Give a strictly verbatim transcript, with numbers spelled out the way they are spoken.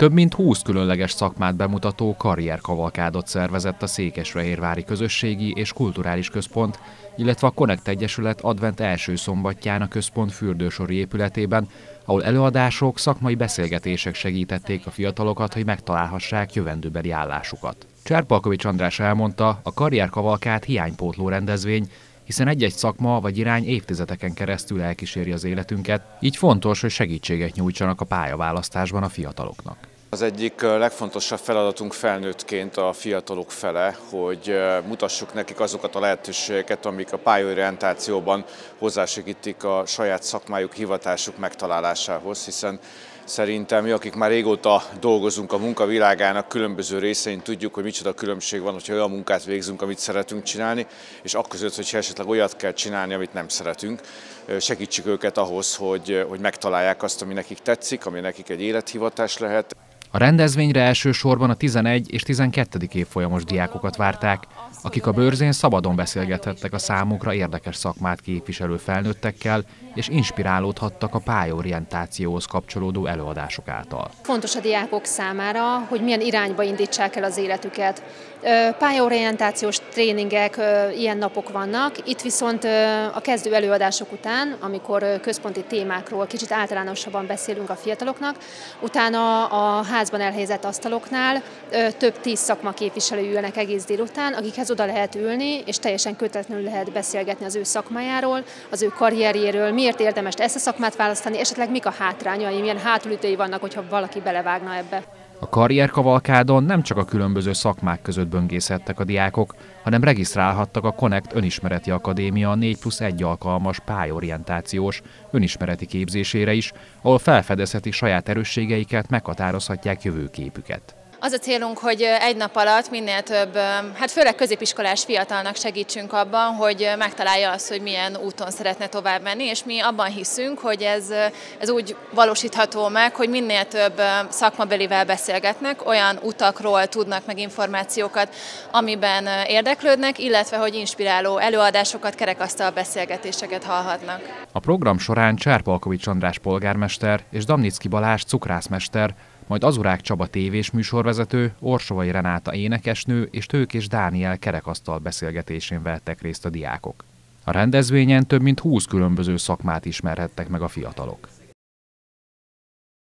Több mint húsz különleges szakmát bemutató karrierkavalkádot szervezett a Székesfehérvári Közösségi és Kulturális Központ, illetve a Connect Egyesület advent első szombatján a központ fürdősori épületében, ahol előadások, szakmai beszélgetések segítették a fiatalokat, hogy megtalálhassák jövendőbeli állásukat. Cserpalkovics András elmondta, a karrierkavalkád hiánypótló rendezvény, hiszen egy-egy szakma vagy irány évtizedeken keresztül elkíséri az életünket, így fontos, hogy segítséget nyújtsanak a pályaválasztásban a fiataloknak. Az egyik legfontosabb feladatunk felnőttként a fiatalok fele, hogy mutassuk nekik azokat a lehetőségeket, amik a pályaorientációban hozzásegítik a saját szakmájuk, hivatásuk megtalálásához, hiszen szerintem mi, akik már régóta dolgozunk a munkavilágának különböző részein, tudjuk, hogy micsoda különbség van, hogyha olyan munkát végzünk, amit szeretünk csinálni, és akközött, hogyha esetleg olyat kell csinálni, amit nem szeretünk. Segítsük őket ahhoz, hogy, hogy megtalálják azt, ami nekik tetszik, ami nekik egy élethivatás lehet. A rendezvényre elsősorban a tizenegy és tizenkettedik évfolyamos diákokat várták, akik a bőrzén szabadon beszélgethettek a számukra érdekes szakmát képviselő felnőttekkel, és inspirálódhattak a pályaorientációhoz kapcsolódó előadások által. Fontos a diákok számára, hogy milyen irányba indítsák el az életüket. Pályaorientációs tréningek, ilyen napok vannak, itt viszont a kezdő előadások után, amikor központi témákról kicsit általánosabban beszélünk a fiataloknak, utána a házban elhelyezett asztaloknál több tíz szakma képviselő ülnek egész délután, akikhez oda lehet ülni, és teljesen kötetlenül lehet beszélgetni az ő szakmájáról, az ő karrierjéről, miért érdemes ezt a szakmát választani, esetleg mik a hátrányai, milyen hátulütői vannak, hogyha valaki belevágna ebbe. A karrierkavalkádon nem csak a különböző szakmák között böngészhettek a diákok, hanem regisztrálhattak a Connect Önismereti Akadémia négy plusz egy alkalmas pályaorientációs önismereti képzésére is, ahol felfedezhetik saját erősségeiket, meghatározhatják jövőképüket. Az a célunk, hogy egy nap alatt minél több, hát főleg középiskolás fiatalnak segítsünk abban, hogy megtalálja azt, hogy milyen úton szeretne tovább menni, és mi abban hiszünk, hogy ez, ez úgy valósítható meg, hogy minél több szakmabelivel beszélgetnek, olyan utakról tudnak meg információkat, amiben érdeklődnek, illetve hogy inspiráló előadásokat, kerekasztal beszélgetéseket hallhatnak. A program során Cserpalkovics András polgármester és Damnicki Balázs cukrászmester, majd Azurák Csaba tévés műsorvezető, Orsovai Renáta énekesnő és Tőkés Dániel kerekasztal beszélgetésén vettek részt a diákok. A rendezvényen több mint húsz különböző szakmát ismerhettek meg a fiatalok.